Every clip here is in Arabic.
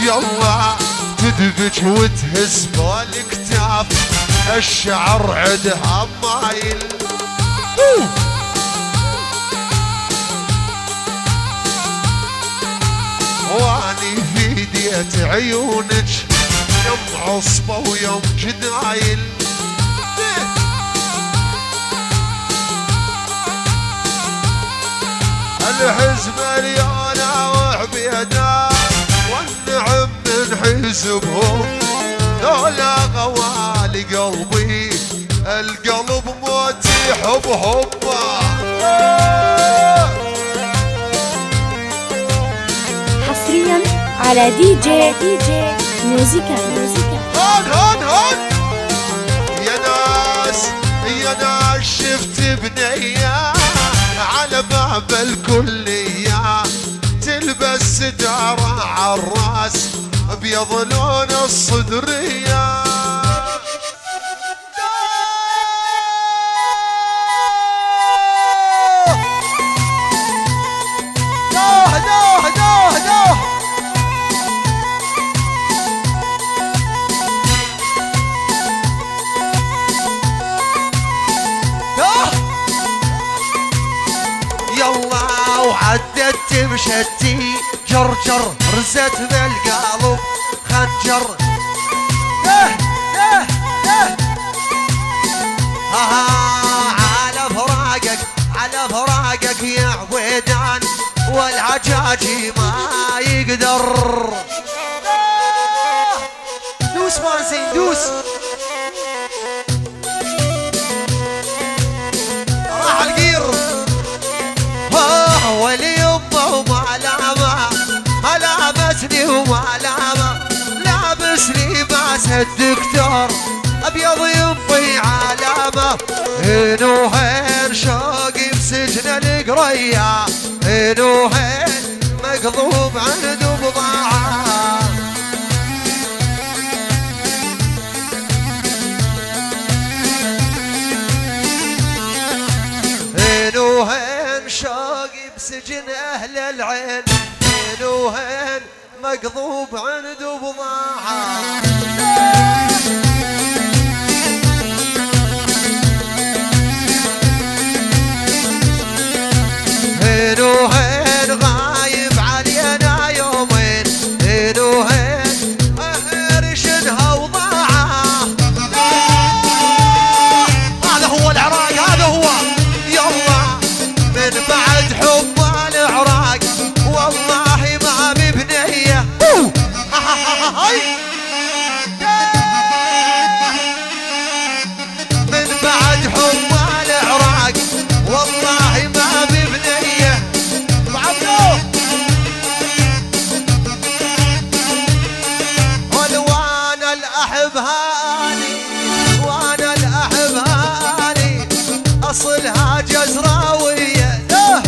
يلا تدبج وتهز بالكتاف، الشعر عدها مايل. واني في ديت عيونك يوم عصبة ويوم جدايل. الحزب مليانة وعبيدة والنعم من حزبهم، لولا غوالي قلبي القلب موت يحبهم. حصريا على دي جي ميوزيكا. هون يا ناس شفت بنية على باب الكلية تلبس ستارة عالراس ابيض لون الصدرية. يلا وعدت تمشتي جرجر رزت بالقلب خنجر. على فراقك يا عويدان والعجاجي ما يقدر. دوس مازين دوس، راح القير. واليمه وما لابسني وما لابس لباس الدكتور ابيض ينطي علامه. هين وهين شوقي بسجن القريه، هين وهين مقضوب عنده بضاعه. هين وهين شوقي بسجن اهل العين، هين وهين مقضوب عنده بضاعه. هين وهين غايب علينا يومين، هين وهين رشدها وضاعه. هذا هو العراق، هذا هو. يلا من بعد حب العراق والله ما ببنيه. من بعد حب العراق والله ما ببنيه. وانا الاحب هاني، وانا الاحب هاني اصلها جزراويه.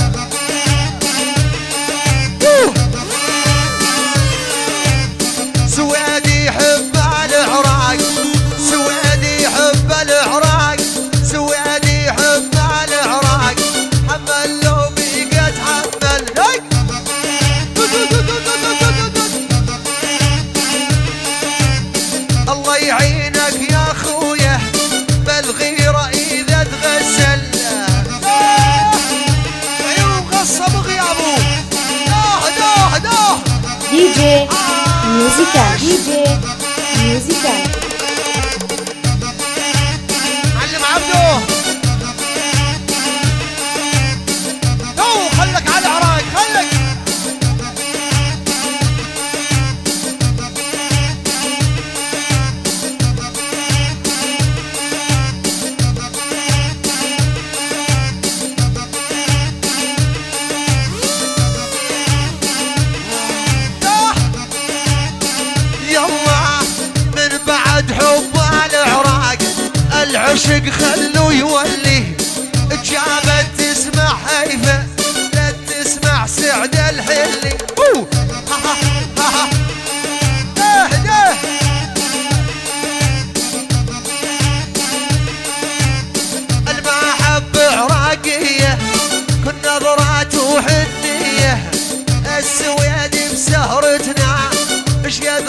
سويدي يحب العراق، سويدي يحب العراق، سويدي يحب العراق. حمل لو بيقت حمل. الله يعينك يا خويا بالغيرة إذا تغسل. عيون غصة بغيابه. دي جي ميوزيكا. علم عبده خلك على العراق خلك. العشق خلو يولي جابت تسمع هيفا لا تسمع سعد الحلي. المحبة عراقية كل نظرات وحنية، السويد بسهرتنا اشياء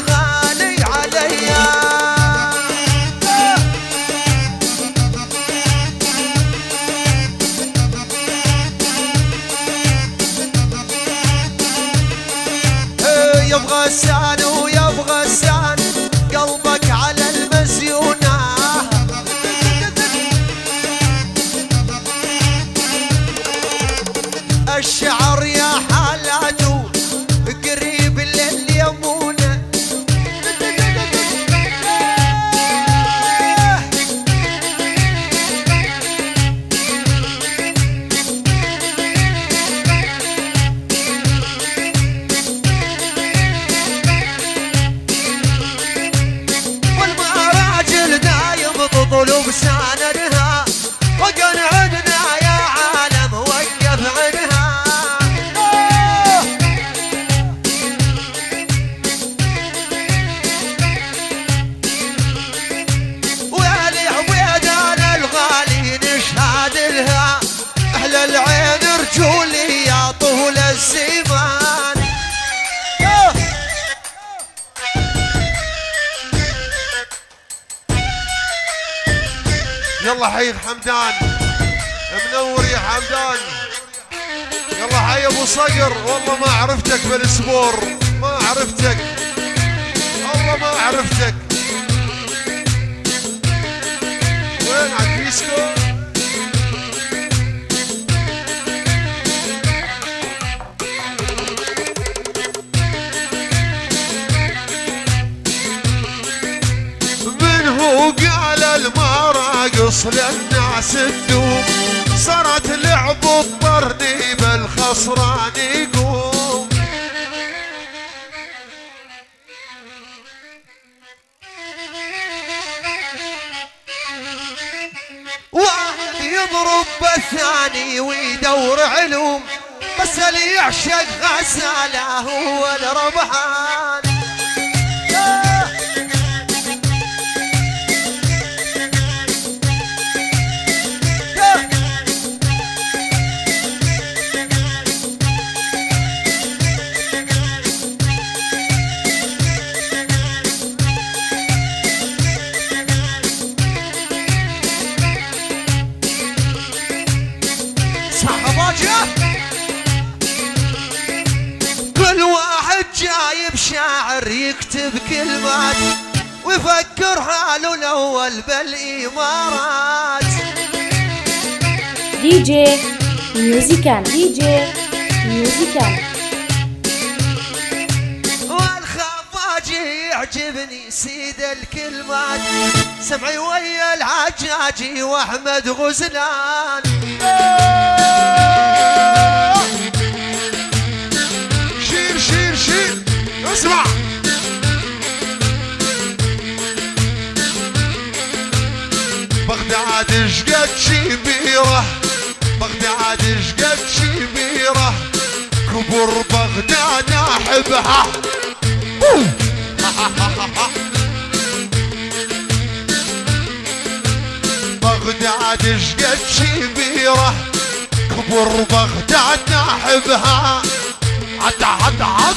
وساندها وقن عدنا يا عالم وقف عنها. ويلي عبيدان الغالي نشهد لها أهل العين رجولي يا طول الزمان. يلا حي حمدان منور يا حمدان. يلا حي ابو صقر والله ما عرفتك بالسبور ما عرفتك والله ما عرفتك. وين عالبيسكو؟ من هو قال المراقص للناس تدوم صارت لعب الطرني بالخسران يقوم. واحد يضرب بالثاني ويدور علوم بس اللي يعشق غساله هو الربحان. كل واحد جايب شاعر يكتب كلمات ويفكر حاله الاول بالامارات. دي جي ميوزيكال والخفاجي يعجبني سيد الكلمات سمعي ويا العجاجي واحمد غزلان. شير اسمع بغداد شقد شبيره بغداد شقد شبيره كبر بغداد احبها. بغداد شقد شبيره كبر بغداد احبها. عد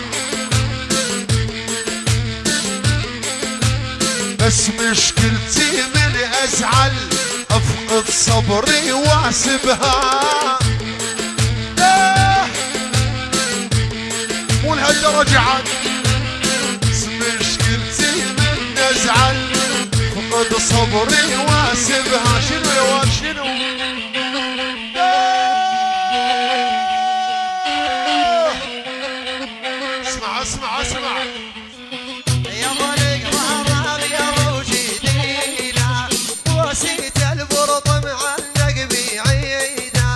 بس مشكلتي من ازعل افقد صبري واسبها. مو لهالدرجة عاد بس مشكلتي من ازعل افقد صبري واسبها. شنو يا واد شنو؟ اسمع يا ولي غرام يا موجودينا وسيت البرط معلق بعيده.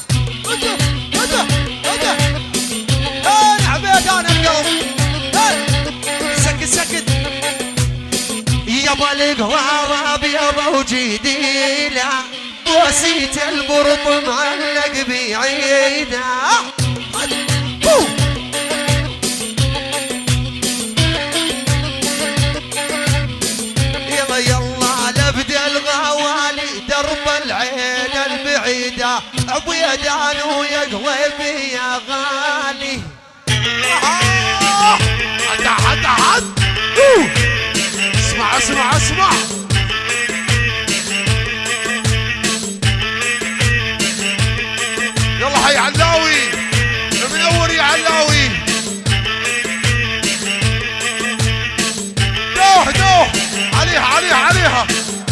هدا انا عبيد انا القلب سكت يا ولي غرام يا موجودينا وسيت البرط معلق بعيده. درب العين البعيدة عبيدان ويقوي يا غالي. عد اسمع يلا حي علاوي منور يا علاوي. دوح عليها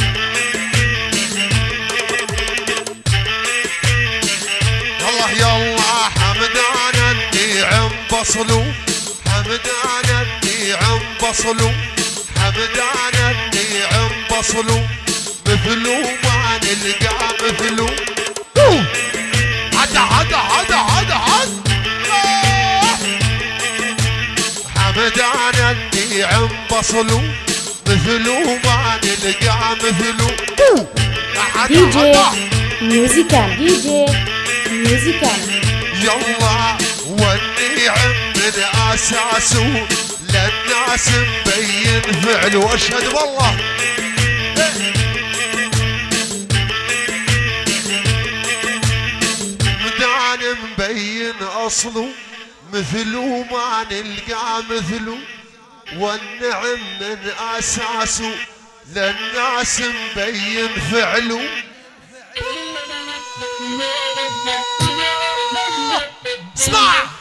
يلا حمدان النعم بصلو حمدان النعم بصلو حمدان النعم بصلو مثلو ما نلقى مثلو. عد حمدان النعم بصلو مثلو ما نلقى مثلو. DJ ميوزيكان يلا والنعم من اساسه للناس مبين فعله واشهد والله مدان مبين اصله مثله ما نلقى مثله والنعم من اساسه للناس مبين فعله اسمع